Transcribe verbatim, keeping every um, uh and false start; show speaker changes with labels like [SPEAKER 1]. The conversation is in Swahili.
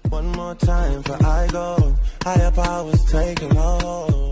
[SPEAKER 1] One more time for I go. Higher powers taking hold.